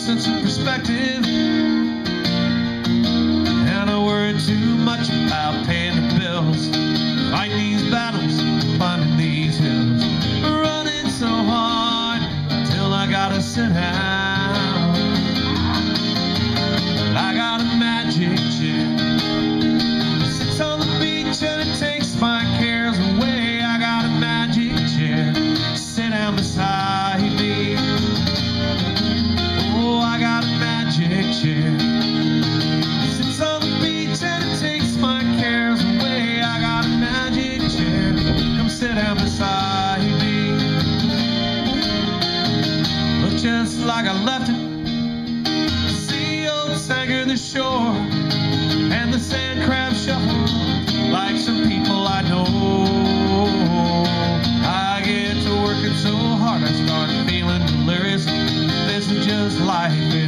sense of perspective, and I worry too much about paying the bills. Fight these battles, climbing these hills, running so hard till I gotta sit down. But I got a magic chair, it sits on the beach and it takes my cares away. I got a magic chair, sit down beside me. Oh, I got a magic chair, it sits on the beach and it takes my cares away. I got a magic chair, come sit down beside me. Look just like I left it, the sea oats anchor the shore, and the sand crabs shuffle like some people I know. I get to working so hard I start feeling delirious. This is just life.